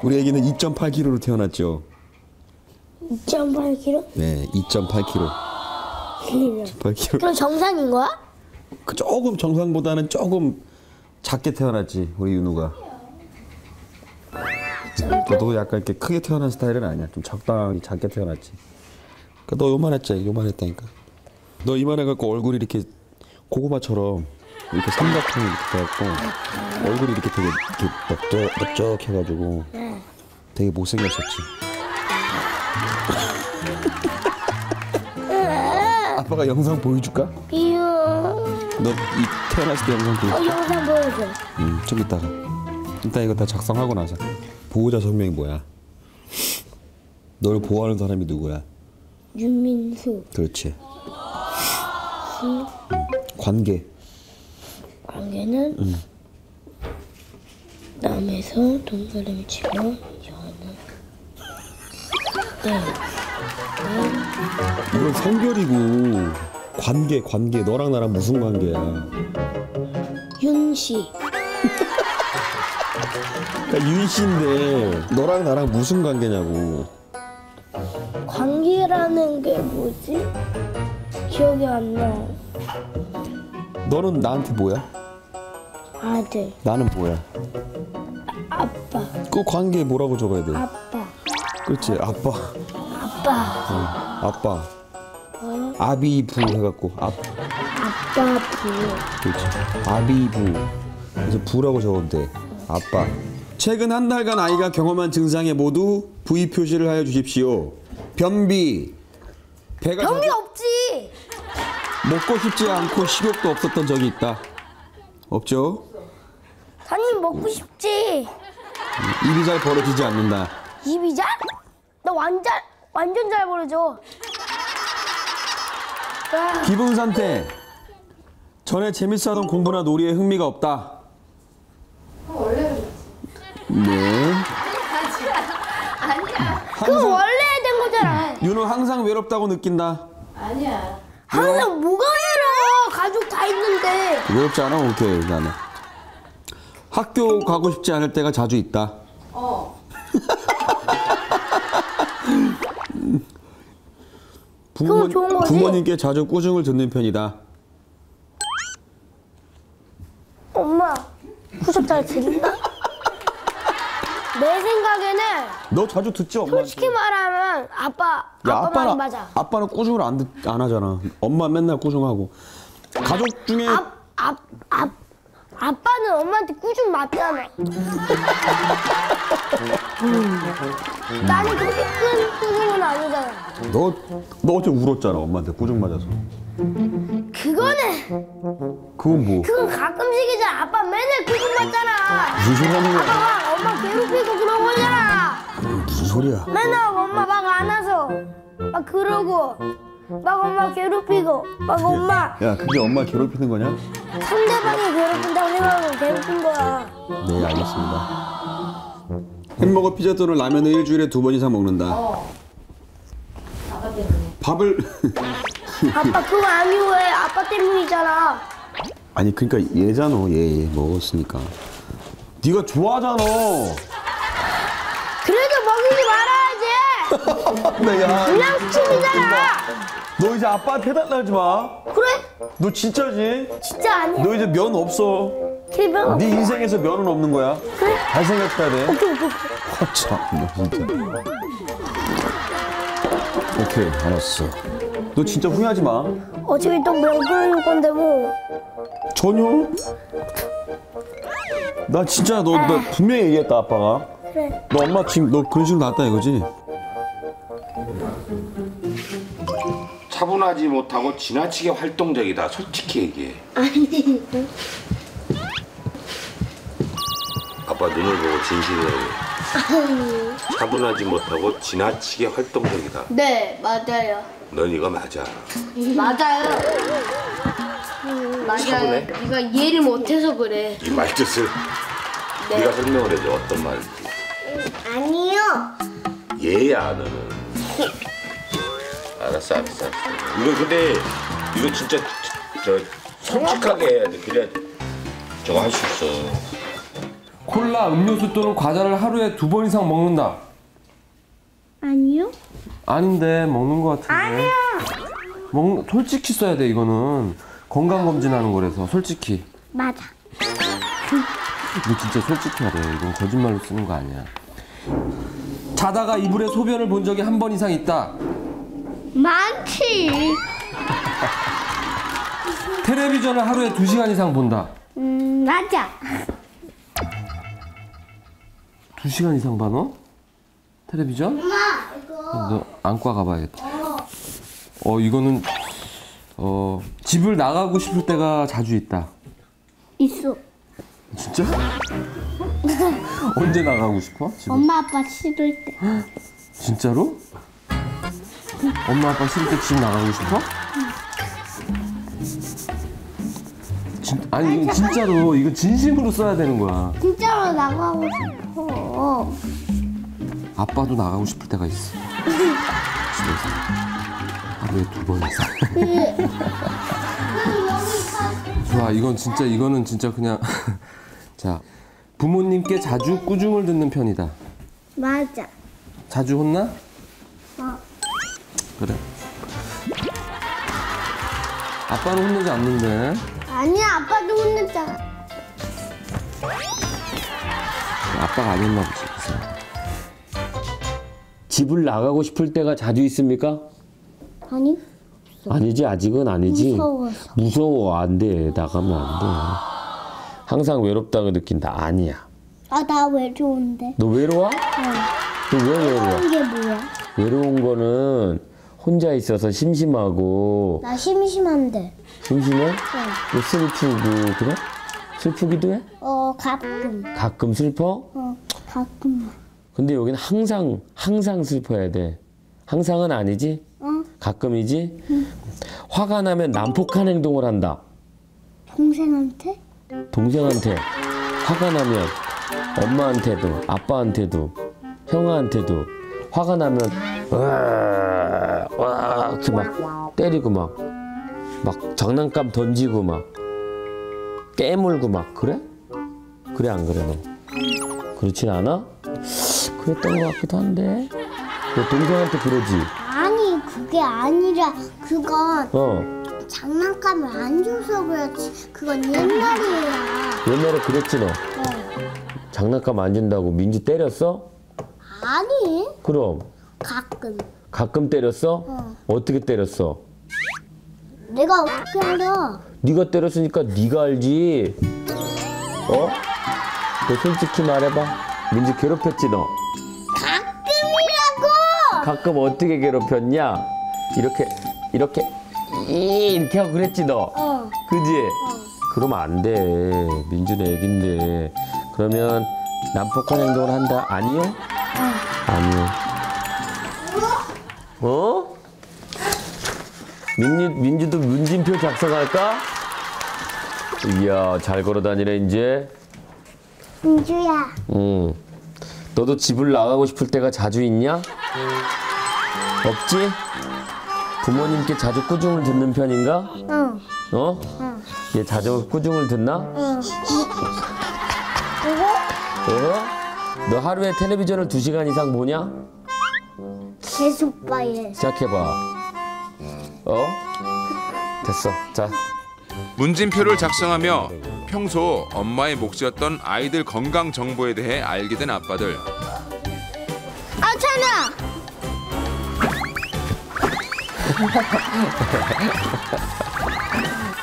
우리 애기는 2.8kg로 태어났죠. 2.8kg? 네, 2.8kg. 2.8kg. 그럼 정상인 거야? 그 조금 정상보다는 조금 작게 태어났지 우리 윤우가. 너도 약간 이렇게 크게 태어난 스타일은 아니야. 좀 적당히 작게 태어났지. 그러니까 너 요만했지, 요만했다니까. 너 이만해갖고 얼굴이 이렇게 고구마처럼 이렇게 삼각형이 이렇게 돼갖고 얼굴이 이렇게 되게 이렇게 넓적해가지고 되게 못생겼었지. 아빠가 영상 보여줄까? 이유. 너 태어났을 때 영상 보여줄까? 영상 보여줘. 좀 이따가. 일단 이거 다 작성하고 나서. 보호자 성명이 뭐야? 널 보호하는 사람이 누구야? 윤민수. 그렇지. 관계. 관계는 남에서 동서를 치고 여는. 네. 이건 성별이고 관계. 너랑 나랑 무슨 관계야? 윤씨. 그러니까 윤씨인데 너랑 나랑 무슨 관계냐고. 관계라는 게 뭐지? 기억이 안 나. 너는 나한테 뭐야? 아들. 나는 뭐야? 아빠. 그 관계 뭐라고 적어야 돼? 아빠. 그렇지, 아빠. 아빠. 아빠. 아비부 해갖고 아빠 부. 그렇지. 아비부. 그래서 부라고 적으면 돼. 아빠. 최근 한 달간 아이가 경험한 증상에 모두 V 표시를 하여 주십시오. 변비. 배가 변비 없지. 먹고 싶지 않고 식욕도 없었던 적이 있다. 없죠? 당연히 먹고 싶지. 입이 잘 벌어지지 않는다. 입이 잘? 나 완전 잘 벌어져. 기분 상태. 전에 재밌어하던 공부나 놀이에 흥미가 없다. 네. 그거 원래 된 거잖아. 윤호 항상 외롭다고 느낀다. 아니야. 항상 뭐가 외로워. 가족 다 있는데. 외롭지 않아? 오케이, 나는. 학교 가고 싶지 않을 때가 자주 있다. 그거 좋은 거지? 부모님께 자주 꾸중을 듣는 편이다. 엄마, 후속 잘 들린다? 내 생각에는 너 자주 듣지, 엄마? 솔직히 말하면 아빠 말이 맞아. 아빠는 꾸중을 안 하잖아. 엄마 맨날 꾸중하고. 가족 중에 아빠는 엄마한테 꾸중 맞잖아. 나는 그렇게 큰 꾸중은 아니잖아. 너 어제 울었잖아, 엄마한테 꾸중 맞아서. 그건 뭐? 그건 가끔씩이잖아. 아빠 맨날 꾸중 맞잖아. 무슨 소리 하는 거야? 아빠가 엄마 괴롭히고 그런 거잖아. 무슨 소리야? 맨날 엄마 막 안아서 막 그러고 막 엄마 괴롭히고 막 엄마 야, 그게 엄마 괴롭히는 거냐? 상대방이 괴롭힌다고 생각하면 괴롭힌 거야. 네, 알겠습니다. 햄버거, 피자 또는 라면을 일주일에 2번 이상 먹는다. 아빠 때문에. 밥을 아빠 그거 아니고 왜 아빠 때문이잖아. 아니 그러니까 얘잖아. 얘 먹었으니까. 네가 좋아하잖아. 그래도 먹이지 말아야지. 네, 야. 불량식품이잖아. 너 이제 아빠한테 해달라지 마. 그래? 너 진짜지? 진짜 아니야. 너 이제 면 없어. 그러면 네 인생에서 면은 없는 거야. 그래? 잘 생각해야 돼. 오케이. 참, 너 진짜. 오케이, 알았어. 너 진짜 후회하지 마. 어차피 또 먹을 건데 뭐. 전혀. 나 진짜 너 분명히 얘기했다, 아빠가. 그래. 너 엄마 지금 너 그런 식으로 나왔다 이거지? 차분하지 못하고 지나치게 활동적이다. 솔직히 얘기해. 아니. 아빠 눈을 보고 진실을 얘기해. 차분하지 못하고 지나치게 활동적이다. 네, 맞아요. 넌 이거 맞아. 맞아요. 맞아요. 차분해? 네가 이해를 못해서 그래. 이 말뜻을 네가 설명을 해줘. 어떤 말인지. 아니요. 얘야 너는. 알았어. 이거 근데 이거 진짜 저 솔직하게 해야 돼. 그래야 저거 할 수 있어. 콜라, 음료수 또는 과자를 하루에 2번 이상 먹는다. 아니요. 아닌데 먹는 것 같은데. 아니요. 솔직히 써야 돼 이거는. 건강검진하는 거라서 솔직히. 맞아. 이거 진짜 솔직히 해야 돼. 이건 거짓말로 쓰는 거 아니야. 자다가 이불에 소변을 본 적이 한 번 이상 있다. 많지. 텔레비전을 하루에 2시간 이상 본다. 맞아. 2시간 이상 봐 너? 텔레비전? 엄마 이거. 너 안과 가봐야겠다. 이거는 집을 나가고 싶을 때가 자주 있다. 있어. 진짜? 언제 나가고 싶어? 집을? 엄마 아빠 싫을 때. 진짜로? 엄마 아빠 싫을 때 집 나가고 싶어? 아니 이건 진짜로 이거 진심으로 써야 되는 거야. 진짜로 나가고 싶어. 아빠도 나가고 싶을 때가 있어. 집에서 하루에 2번 이상. 좋아 이거는 진짜 그냥 자 부모님께 자주 꾸중을 듣는 편이다. 맞아. 자주 혼나? 그래. 아빠는 혼내지 않는데. 아니야 아빠도 혼냈잖아. 아빠가 안 했나 보지. 그 사람. 집을 나가고 싶을 때가 자주 있습니까? 아니 아니지, 아직은 아니지. 무서워서. 무서워, 안 돼. 나가면 안 돼. 항상 외롭다고 느낀다. 아니야. 나 외로운데. 너 외로워? 너 왜 외로워? 이게 뭐야? 외로운 거는 혼자 있어서 심심하고. 나 심심한데. 심심해? 또 슬프고 그래? 슬프기도 해? 가끔. 가끔 슬퍼? 가끔만. 근데 여기는 항상 슬퍼야 돼. 항상은 아니지? 가끔이지? 화가 나면 난폭한 행동을 한다. 동생한테? 동생한테 화가 나면 엄마한테도 아빠한테도 형한테도 화가 나면 와 이렇게 막 때리고 막 장난감 던지고 막 깨물고 막 그래? 그래 안 그래 너? 그렇진 않아? 그랬던 것 같기도 한데 너 동생한테 그러지? 아니 그게 아니라 그건 어 장난감을 안 줘서 그렇지. 그건 옛날이야. 옛날에 그랬지 너? 장난감 안 준다고 민주 때렸어? 아니 그럼 가끔 때렸어? 어떻게 때렸어? 내가 어떻게 알아? 네가 때렸으니까 네가 알지. 어? 너 솔직히 말해봐. 민주 괴롭혔지 너? 가끔이라고. 가끔 어떻게 괴롭혔냐? 이렇게 하고 그랬지 너? 그지? 그러면 안 돼. 민주는 애긴데. 그러면 난폭한 행동을 한다. 아니요? 아니요. 어? 민주도 문진표 작성할까? 이야, 잘 걸어다니네 이제. 민주야. 응. 너도 집을 나가고 싶을 때가 자주 있냐? 없지? 부모님께 자주 꾸중을 듣는 편인가? 응. 어? 얘 자주 꾸중을 듣나? 응. 어? 너 하루에 텔레비전을 2시간 이상 보냐? 계속 봐 얘. 시작해봐. 어? 됐어. 자. 문진표를 작성하며 평소 엄마의 몫이었던 아이들 건강 정보에 대해 알게 된 아빠들. 찬아.